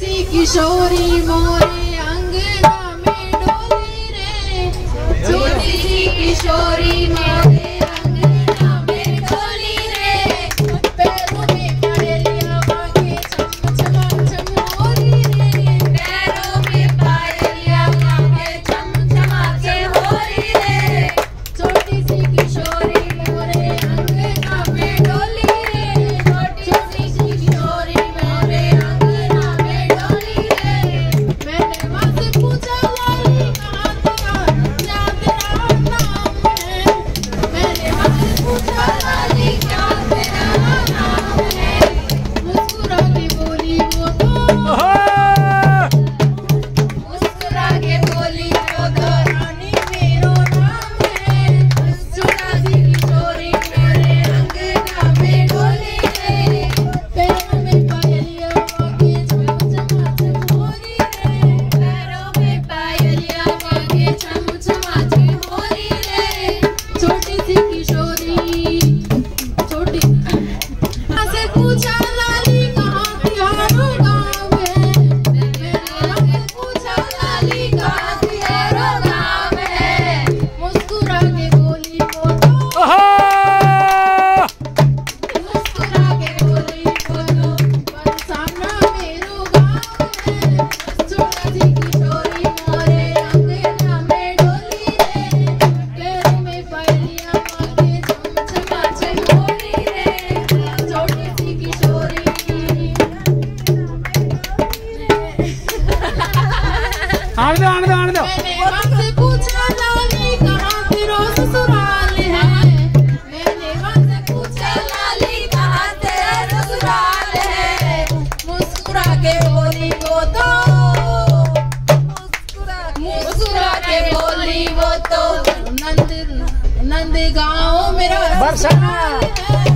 सी किशोरी मोरे अंगना में डोली रे, छोटी सी किशोरी मोरे अंगना में डोली रे, पैरों में पायलिया मांगे छम छम छम होरी रे, पैरों में पायलिया मांगे छम छम छम होरी रे, छोटी सी किशोरी मोरे अंगना में डोली रे, छोटी सी किशोरी मोरे अंगना में डोली रे। मैंने माँ से पूछा लाली कहाँ तेरा नाम है, मैंने माँ से पूछा लाली क्या तेरा नाम है, मुस्कुरा के बोली वो तो, मुस्कुरा के बोली वो तो रानी मेरो नाम है, छोटा सी किशोरी मेरे अंगना में डोली रे, पैरों में पायलिया मांगे छम छम छम होरी रे, पैरों में पायलिया मांगे छम छम छम होरी रे, छोटी सी किशोरी छोटी से पूछा लाली कहाँ तिहारो गाँव है, मैंने से पूछा लाली कहाँ तिहारो गाँव है, मुस्कुरा के बोली वो तो, मुस्कुरा के बोली वो तो बरसाना मेरो गाँव है, छोटा सी किशोरी मोरे अंगना में डोली रे, पैरों में पायलिया मांगे छम छम छम होरी रे, छोटी सी किशोरी आने दो। मैंने माँ से पूछा लाली कहाँ तेरा ससुराल है, मैंने माँ से पूछा लाली कहाँ तेरा ससुराल है, मुस्कुरा के बोली वो तो, मुस्कुरा के बोली वो तो नंद गाँव मेरा बरसाना। ससुराल है।